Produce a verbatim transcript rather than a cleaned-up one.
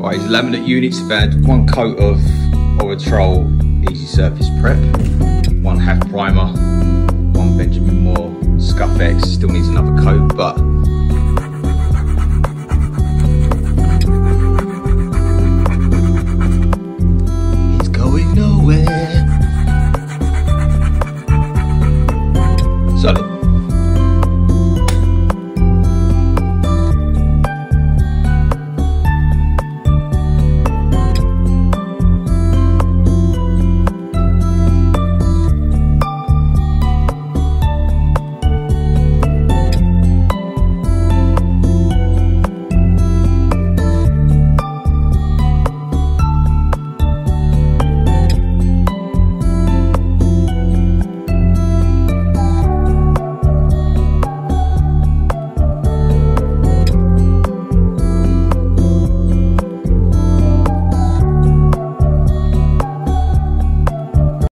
Right, his laminate units have had one coat of Owatrol Easy Surface Prep, one Haftprimer, one Benjamin Moore ScuffX, still needs another coat, but